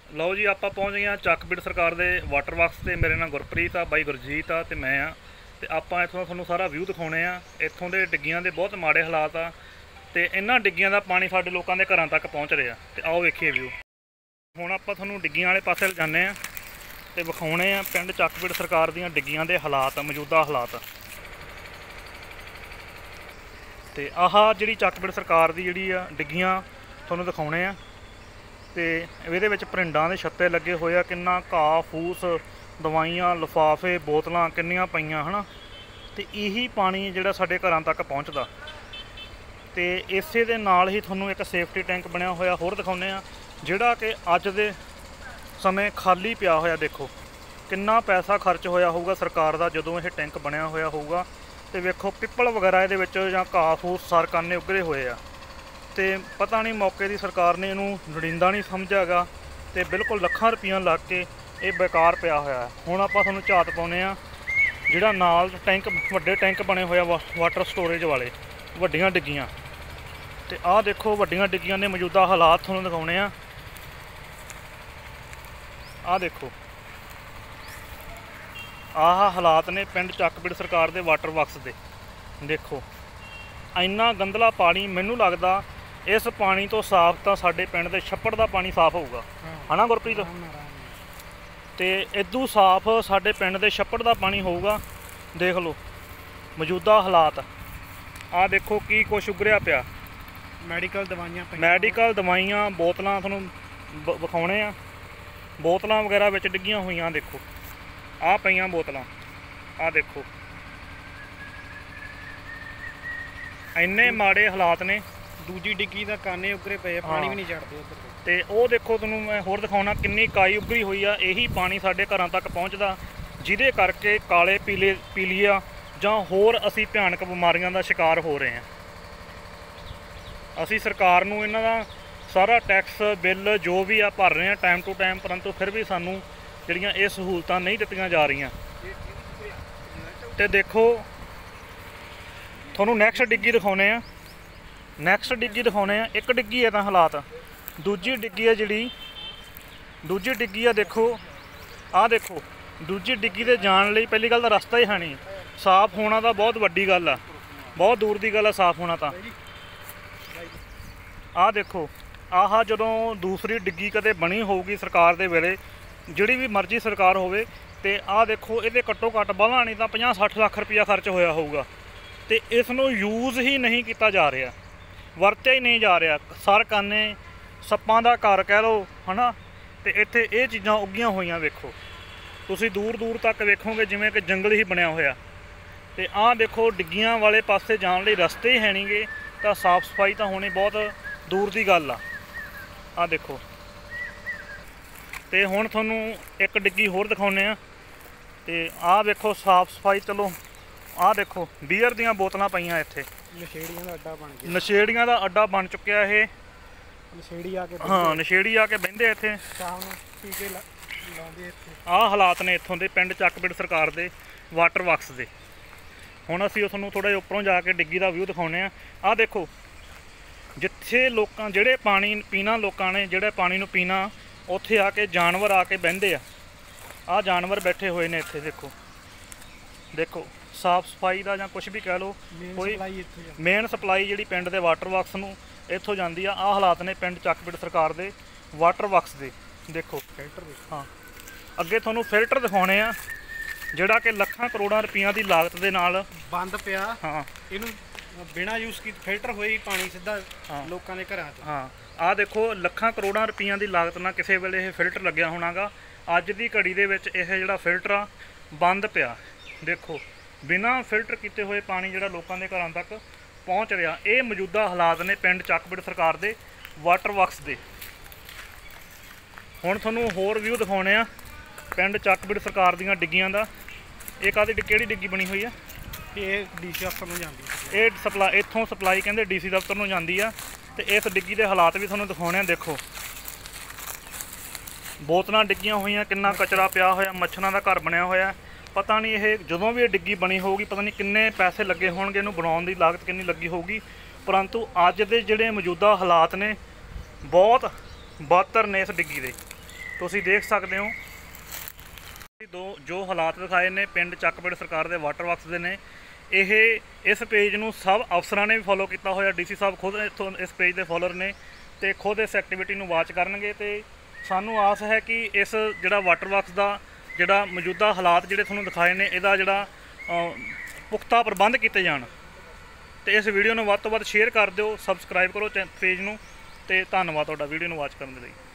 ਲਓ ਜੀ, ਆਪਾਂ ਪਹੁੰਚ ਗਏ ਹਾਂ ਚੱਕਬੀੜ ਸਰਕਾਰ ਦੇ ਵਾਟਰ ਵਰਕਸ ਤੇ। ਮੇਰੇ ਨਾਲ ਗੁਰਪ੍ਰੀਤ ਆ, ਬਾਈ ਗੁਰਜੀਤ ਆ ਤੇ ਮੈਂ ਆ। ਤੇ ਆਪਾਂ ਇੱਥੋਂ ਤੁਹਾਨੂੰ ਸਾਰਾ ਵਿਊ ਦਿਖਾਉਣੇ ਆ। ਇੱਥੋਂ ਦੇ ਡਿੱਗੀਆਂ ਦੇ ਬਹੁਤ ਮਾੜੇ ਹਾਲਾਤ ਆ ਤੇ ਇਹਨਾਂ ਡਿੱਗੀਆਂ ਦਾ ਪਾਣੀ ਸਾਡੇ ਲੋਕਾਂ ਦੇ ਘਰਾਂ ਤੱਕ ਪਹੁੰਚ ਰਿਹਾ। ਤੇ ਆਓ ਵੇਖੀਏ ਵਿਊ। ਹੁਣ ਆਪਾਂ ਤੁਹਾਨੂੰ ਡਿੱਗੀਆਂ ਵਾਲੇ ਪਾਸੇ ਜਾਂਦੇ ਆ ਤੇ ਵਿਖਾਉਣੇ ਆ ਪਿੰਡ ਚੱਕਬੀੜ ਸਰਕਾਰ ਦੀਆਂ ਡਿੱਗੀਆਂ ਦੇ ਹਾਲਾਤ, ਮੌਜੂਦਾ ਹਾਲਾਤ। ਤੇ ਆਹ ਜਿਹੜੀ ਚੱਕਬੀੜ ਸਰਕਾਰ ਦੀ ਜਿਹੜੀ ਆ ਡਿੱਗੀਆਂ ਤੁਹਾਨੂੰ ਦਿਖਾਉਣੇ ਆ। ਤੇ ਇਹਦੇ ਵਿੱਚ ਭਰਿੰਡਾਂ ਦੇ ਛੱਤੇ ਲੱਗੇ ਹੋਏ ਆ, ਕਿੰਨਾ ਘਾਹ ਫੂਸ, ਦਵਾਈਆਂ, ਲਿਫਾਫੇ, ਬੋਤਲਾਂ ਕਿੰਨੀਆਂ ਪਈਆਂ ਹਨ। ਤੇ ਇਹੀ ਪਾਣੀ ਜਿਹੜਾ ਸਾਡੇ ਘਰਾਂ ਤੱਕ ਪਹੁੰਚਦਾ। ਤੇ ਇਸੇ ਦੇ ਨਾਲ ਹੀ ਤੁਹਾਨੂੰ ਇੱਕ ਸੇਫਟੀ ਟੈਂਕ ਬਣਿਆ ਹੋਇਆ ਹੋਰ ਦਿਖਾਉਂਦੇ ਆ, ਜਿਹੜਾ ਕਿ ਅੱਜ ਦੇ ਸਮੇਂ ਖਾਲੀ ਪਿਆ ਹੋਇਆ। ਦੇਖੋ ਕਿੰਨਾ ਪੈਸਾ ਖਰਚ ਹੋਇਆ ਹੋਊਗਾ ਸਰਕਾਰ ਦਾ ਜਦੋਂ ਇਹ ਟੈਂਕ ਬਣਿਆ ਹੋਇਆ ਹੋਊਗਾ। ਤੇ ਵੇਖੋ ਪਿੱਪਲ ਵਗੈਰਾ ਇਹਦੇ ਵਿੱਚ ਜਾਂ ਘਾਹ ਫੂਸ ਸਰਕਾਨੇ ਉੱਗਰੇ ਹੋਏ ਆ। ਤੇ ਪਤਾ ਨਹੀਂ ਮੌਕੇ ਦੀ ਸਰਕਾਰ ਨੇ ਇਹਨੂੰ ਲੋੜੀਂਦਾ ਨਹੀਂ ਸਮਝਿਆ ਹੈਗਾ ਤੇ ਬਿਲਕੁਲ ਲੱਖਾਂ ਰੁਪਈਆ ਲੱਗ ਕੇ ਇਹ ਬੇਕਾਰ ਪਿਆ ਹੋਇਆ ਹੈ। ਹੁਣ ਆਪਾਂ ਤੁਹਾਨੂੰ ਝਾਤ ਪਾਉਂਦੇ ਆ ਜਿਹੜਾ ਨਾਲ ਟੈਂਕ, ਵੱਡੇ ਟੈਂਕ ਬਣੇ ਹੋਏ ਆ ਵਾਟਰ ਸਟੋਰੇਜ ਵਾਲੇ, ਵੱਡੀਆਂ ਡਿੱਗੀਆਂ। ਤੇ ਆਹ ਦੇਖੋ ਵੱਡੀਆਂ ਡਿੱਗੀਆਂ ਦੇ ਮੌਜੂਦਾ ਹਾਲਾਤ ਤੁਹਾਨੂੰ ਦਿਖਾਉਣੇ ਆ। ਆਹ ਦੇਖੋ, ਆਹ ਹਾਲਾਤ ਨੇ ਪਿੰਡ ਚੱਕਬੀੜ ਸਰਕਾਰ ਦੇ ਵਾਟਰ ਵਰਕਸ ਦੇ। ਦੇਖੋ ਇੰਨਾ ਗੰਦਲਾ ਪਾਣੀ। ਮੈਨੂੰ ਲੱਗਦਾ ਇਸ ਪਾਣੀ ਤੋਂ ਸਾਫ਼ ਤਾਂ ਸਾਡੇ ਪਿੰਡ ਦੇ ਛੱਪੜ ਦਾ ਪਾਣੀ ਸਾਫ਼ ਹੋਊਗਾ, ਹਨਾ ਗੁਰਪ੍ਰੀਤ? ਤੇ ਇਦੋਂ ਸਾਫ਼ ਸਾਡੇ ਪਿੰਡ ਦੇ ਛੱਪੜ ਦਾ ਪਾਣੀ ਹੋਊਗਾ। ਦੇਖ ਲਓ ਮੌਜੂਦਾ ਹਾਲਾਤ। ਆਹ ਦੇਖੋ ਕੀ ਕੁਛ ਉਗਰਿਆ ਪਿਆ। ਮੈਡੀਕਲ ਦਵਾਈਆਂ, ਬੋਤਲਾਂ ਤੁਹਾਨੂੰ ਵਿਖਾਉਣੇ ਆ। ਬੋਤਲਾਂ ਵਗੈਰਾ ਵਿੱਚ ਡਿੱਗੀਆਂ ਹੋਈਆਂ। ਦੇਖੋ ਆਹ ਪਈਆਂ ਬੋਤਲਾਂ। ਆਹ ਦੇਖੋ ਇੰਨੇ ਮਾੜੇ ਹਾਲਾਤ ਨੇ। ਦੂਜੀ ਡਿੱਗੀ ਦਾ ਕਾਨੇ ਉੱਗਰੇ ਪਏ, ਪਾਣੀ ਵੀ ਨਹੀਂ ਛੱਡਦੇ ਉੱਧਰ। ਤੇ ਉਹ ਦੇਖੋ ਤੁਹਾਨੂੰ ਮੈਂ ਹੋਰ ਦਿਖਾਉਣਾ ਕਿੰਨੀ ਕਾਈ ਉੱਗਰੀ ਹੋਈ ਆ। ਇਹੀ ਪਾਣੀ ਸਾਡੇ ਘਰਾਂ ਤੱਕ ਪਹੁੰਚਦਾ, ਜਿਹਦੇ ਕਰਕੇ ਕਾਲੇ ਪੀਲੀਆ ਜਾਂ ਹੋਰ ਅਸੀਂ ਭਿਆਨਕ ਬਿਮਾਰੀਆਂ ਦਾ ਸ਼ਿਕਾਰ ਹੋ ਰਹੇ ਹਾਂ। ਅਸੀਂ ਸਰਕਾਰ ਨੂੰ ਇਹਨਾਂ ਦਾ ਸਾਰਾ ਟੈਕਸ ਬਿੱਲ ਜੋ ਵੀ ਆ ਭਰ ਰਹੇ ਹਾਂ ਟਾਈਮ ਟੂ ਟਾਈਮ, ਪਰੰਤੂ ਫਿਰ ਵੀ ਸਾਨੂੰ ਜਿਹੜੀਆਂ ਇਹ ਸਹੂਲਤਾਂ ਨਹੀਂ ਦਿੱਤੀਆਂ ਜਾ ਰਹੀਆਂ। ਤੇ ਦੇਖੋ ਤੁਹਾਨੂੰ ਨੈਕਸਟ ਡਿੱਗੀ ਦਿਖਾਉਂਦੇ ਆ। ਇੱਕ ਡਿੱਗੀ ਹੈ ਤਾਂ ਹਾਲਾਤ। ਦੂਜੀ ਡਿੱਗੀ ਆ ਜਿਹੜੀ, ਦੂਜੀ ਡਿੱਗੀ ਆ। ਦੇਖੋ ਆਹ ਦੇਖੋ, ਦੂਜੀ ਡਿੱਗੀ 'ਤੇ ਜਾਣ ਲਈ ਪਹਿਲੀ ਗੱਲ ਤਾਂ ਰਸਤਾ ਹੀ ਹੈ ਨਹੀਂ। ਸਾਫ਼ ਹੋਣਾ ਤਾਂ ਬਹੁਤ ਵੱਡੀ ਗੱਲ ਆ, ਬਹੁਤ ਦੂਰ ਦੀ ਗੱਲ ਆ ਸਾਫ਼ ਹੋਣਾ ਤਾਂ। ਆਹ ਦੇਖੋ, ਆਹ ਜਦੋਂ ਦੂਸਰੀ ਡਿੱਗੀ ਕਦੇ ਬਣੀ ਹੋਊਗੀ ਸਰਕਾਰ ਦੇ ਵੇਲੇ, ਜਿਹੜੀ ਵੀ ਮਰਜ਼ੀ ਸਰਕਾਰ ਹੋਵੇ, ਤੇ ਆਹ ਦੇਖੋ ਇਹਦੇ ਘੱਟੋ ਘੱਟ ਬਾਹਲਾ ਨਹੀਂ ਤਾਂ 50-60 ਲੱਖ ਰੁਪਈਆ ਖਰਚ ਹੋਇਆ ਹੋਊਗਾ। ਤੇ ਇਸ ਨੂੰ ਯੂਜ਼ ਹੀ ਨਹੀਂ ਕੀਤਾ ਜਾ ਰਿਹਾ, ਵਰਤਿਆ ਹੀ ਨਹੀਂ ਜਾ ਰਿਹਾ। ਸਰਕਾਨੇ ਸੱਪਾਂ ਦਾ ਘਰ ਕਹਿ ਲਓ, ਹੈ ਨਾ? ਅਤੇ ਇੱਥੇ ਇਹ ਚੀਜ਼ਾਂ ਉੱਗੀਆਂ ਹੋਈਆਂ। ਵੇਖੋ ਤੁਸੀਂ ਦੂਰ ਦੂਰ ਤੱਕ ਵੇਖੋਗੇ ਜਿਵੇਂ ਕਿ ਜੰਗਲ ਹੀ ਬਣਿਆ ਹੋਇਆ। ਅਤੇ ਆਹ ਦੇਖੋ ਡਿੱਗੀਆਂ ਵਾਲੇ ਪਾਸੇ ਜਾਣ ਲਈ ਰਸਤੇ ਹੀ ਹੈ ਨਹੀਂ ਗੇ, ਤਾਂ ਸਾਫ਼ ਸਫਾਈ ਤਾਂ ਹੋਣੀ ਬਹੁਤ ਦੂਰ ਦੀ ਗੱਲ ਆ। ਆਹ ਦੇਖੋ। ਅਤੇ ਹੁਣ ਤੁਹਾਨੂੰ ਇੱਕ ਡਿੱਗੀ ਹੋਰ ਦਿਖਾਉਂਦੇ ਆ। ਅਤੇ ਆਹ ਵੇਖੋ ਸਾਫ਼ ਸਫਾਈ। ਚਲੋ ਆਹ ਦੇਖੋ ਬੀਅਰ ਦੀਆਂ ਬੋਤਲਾਂ ਪਈਆਂ ਇੱਥੇ। ਨਸ਼ੇੜੀਆਂ ਦਾ ਅੱਡਾ ਬਣ ਗਿਆ। ਨਸ਼ੇੜੀਆਂ ਦਾ ਅੱਡਾ ਬਣ ਚੁੱਕਿਆ ਇਹ। ਨਸ਼ੇੜੀ ਆ ਕੇ, ਹਾਂ ਨਸ਼ੇੜੀ ਆ ਕੇ ਬਹਿੰਦੇ ਇੱਥੇ, ਸ਼ਾਮ ਨੂੰ ਟੀਕੇ ਲਾਉਂਦੇ ਇੱਥੇ। ਆਹ ਹਾਲਾਤ ਨੇ ਇੱਥੋਂ ਦੇ ਪਿੰਡ ਚੱਕਬੀੜ ਸਰਕਾਰ ਦੇ ਵਾਟਰ ਵਰਕਸ ਦੇ। ਹੁਣ ਅਸੀਂ ਤੁਹਾਨੂੰ ਥੋੜ੍ਹਾ ਜਿਹਾ ਉੱਪਰੋਂ ਜਾ ਕੇ ਡਿੱਗੀ ਦਾ ਵਿਊ ਦਿਖਾਉਂਦੇ ਆ। ਆਹ ਦੇਖੋ ਜਿੱਥੇ ਲੋਕਾਂ, ਜਿਹੜੇ ਪਾਣੀ ਪੀਣਾ ਲੋਕਾਂ ਨੇ, ਜਿਹੜੇ ਪਾਣੀ ਨੂੰ ਪੀਣਾ, ਉੱਥੇ ਆ ਕੇ ਜਾਨਵਰ ਆ ਕੇ ਬਹਿੰਦੇ ਆ। ਆਹ ਜਾਨਵਰ ਬੈਠੇ ਹੋਏ ਨੇ ਇੱਥੇ। ਦੇਖੋ ਸਾਫ਼ ਸਫਾਈ ਦਾ ਜਾਂ ਕੁਛ ਵੀ ਕਹਿ ਲਓ, ਕੋਈ ਮੇਨ ਸਪਲਾਈ ਜਿਹੜੀ ਪਿੰਡ ਦੇ ਵਾਟਰ ਵਰਕਸ ਨੂੰ ਇੱਥੋਂ ਜਾਂਦੀ ਆ। ਆਹ ਹਾਲਾਤ ਨੇ ਪਿੰਡ ਚੱਕਬੀੜ ਸਰਕਾਰ ਦੇ ਵਾਟਰ ਵਰਕਸ ਦੇ। ਦੇਖੋ ਫਿਲਟਰ। ਹਾਂ ਅੱਗੇ ਤੁਹਾਨੂੰ ਫਿਲਟਰ ਦਿਖਾਉਣੇ ਆ, ਜਿਹੜਾ ਕਿ ਲੱਖਾਂ ਕਰੋੜਾਂ ਰੁਪਈਆਂ ਦੀ ਲਾਗਤ ਦੇ ਨਾਲ ਬੰਦ ਪਿਆ। ਹਾਂ ਇਹਨੂੰ ਬਿਨਾਂ ਯੂਜ਼ ਕੀਤੇ ਫਿਲਟਰ ਹੋਈ ਪਾਣੀ ਸਿੱਧਾ ਲੋਕਾਂ ਦੇ ਘਰਾਂ 'ਚ। ਹਾਂ ਆਹ ਦੇਖੋ ਲੱਖਾਂ ਕਰੋੜਾਂ ਰੁਪਈਆਂ ਦੀ ਲਾਗਤ ਨਾਲ ਕਿਸੇ ਵੇਲੇ ਇਹ ਫਿਲਟਰ ਲੱਗਿਆ ਹੋਣਾ ਗਾ। ਅੱਜ ਦੀ ਘੜੀ ਦੇ ਵਿੱਚ ਇਹ ਜਿਹੜਾ ਫਿਲਟਰ ਆ ਬੰਦ ਪਿਆ। ਦੇਖੋ ਬਿਨਾਂ ਫਿਲਟਰ ਕੀਤੇ ਹੋਏ ਪਾਣੀ ਜਿਹੜਾ ਲੋਕਾਂ ਦੇ ਘਰਾਂ ਤੱਕ ਪਹੁੰਚ ਰਿਹਾ। ਇਹ ਮੌਜੂਦਾ ਹਾਲਾਤ ਨੇ ਪਿੰਡ ਚੱਕਬੀੜ ਸਰਕਾਰ ਦੇ ਵਾਟਰ ਵਰਕਸ ਦੇ। ਹੁਣ ਤੁਹਾਨੂੰ ਹੋਰ ਵਿਊ ਦਿਖਾਉਣੇ ਆ ਪਿੰਡ ਚੱਕਬੀੜ ਸਰਕਾਰ ਦੀਆਂ ਡਿੱਗੀਆਂ ਦਾ। ਇਹ ਕਿਹੜੀ ਡਿੱਗੀ ਬਣੀ ਹੋਈ ਆ? ਇਹ ਡੀਸੀ ਦਫ਼ਤਰ ਨੂੰ ਜਾਂਦੀ। ਇਹ ਸਪਲਾਈ, ਇੱਥੋਂ ਸਪਲਾਈ ਕਹਿੰਦੇ ਡੀਸੀ ਦਫ਼ਤਰ ਨੂੰ ਜਾਂਦੀ ਆ। ਤੇ ਇਸ ਡਿੱਗੀ ਦੇ ਹਾਲਾਤ ਵੀ ਤੁਹਾਨੂੰ ਦਿਖਾਉਣੇ ਆ। ਦੇਖੋ ਬੋਤਲਾਂ ਡਿੱਗੀਆਂ ਹੋਈਆਂ, ਕਿੰਨਾ ਕਚਰਾ ਪਿਆ ਹੋਇਆ, ਮੱਛਰਾਂ ਦਾ ਘਰ ਬਣਿਆ ਹੋਇਆ। ਪਤਾ ਨਹੀਂ ਇਹ ਜਦੋਂ ਵੀ ਇਹ ਡਿੱਗੀ ਬਣੀ ਹੋਊਗੀ, ਪਤਾ ਨਹੀਂ ਕਿੰਨੇ ਪੈਸੇ ਲੱਗੇ ਹੋਣਗੇ, ਇਹਨੂੰ ਬਣਾਉਣ ਦੀ ਲਾਗਤ ਕਿੰਨੀ ਲੱਗੀ ਹੋਊਗੀ। ਪਰੰਤੂ ਅੱਜ ਦੇ ਜਿਹੜੇ ਮੌਜੂਦਾ ਹਾਲਾਤ ਨੇ ਬਹੁਤ ਬਦਤਰ ਨੇ ਇਸ ਡਿੱਗੀ ਦੇ। ਤੁਸੀਂ ਦੇਖ ਸਕਦੇ ਹੋ ਜੋ ਹਾਲਾਤ ਦਿਖਾਏ ਨੇ ਪਿੰਡ ਚੱਕਪਿੰਡ ਸਰਕਾਰ ਦੇ ਵਾਟਰ ਵਰਕਸ ਦੇ ਨੇ। ਇਸ ਪੇਜ ਨੂੰ ਸਭ ਅਫਸਰਾਂ ਨੇ ਵੀ ਫੋਲੋ ਕੀਤਾ ਹੋਇਆ। ਡੀਸੀ ਸਾਹਿਬ ਖੁਦ ਇੱਥੋਂ ਇਸ ਪੇਜ ਦੇ ਫੋਲੋਅਰ ਨੇ ਤੇ ਖੁਦ ਇਸ ਐਕਟੀਵਿਟੀ ਨੂੰ ਵਾਚ ਕਰਨਗੇ ਤੇ ਸਾਨੂੰ ਆਸ ਹੈ ਕਿ ਇਸ ਜਿਹੜਾ ਵਾਟਰ ਵਰਕਸ ਦਾ ਜਿਹੜਾ ਮੌਜੂਦਾ ਹਾਲਾਤ ਜਿਹੜੇ ਤੁਹਾਨੂੰ ਦਿਖਾਏ ਨੇ ਇਹਦਾ ਜਿਹੜਾ ਪੁਖਤਾ ਪ੍ਰਬੰਧ ਕੀਤੇ ਜਾਣ। ਤੇ ਇਸ ਵੀਡੀਓ ਨੂੰ ਵੱਧ ਤੋਂ ਵੱਧ ਸ਼ੇਅਰ ਕਰ ਦਿਓ, ਸਬਸਕ੍ਰਾਈਬ ਕਰੋ ਪੇਜ ਨੂੰ ਤੇ ਧੰਨਵਾਦ ਤੁਹਾਡਾ ਵੀਡੀਓ ਨੂੰ ਵਾਚ ਕਰਨ ਦੇ ਲਈ।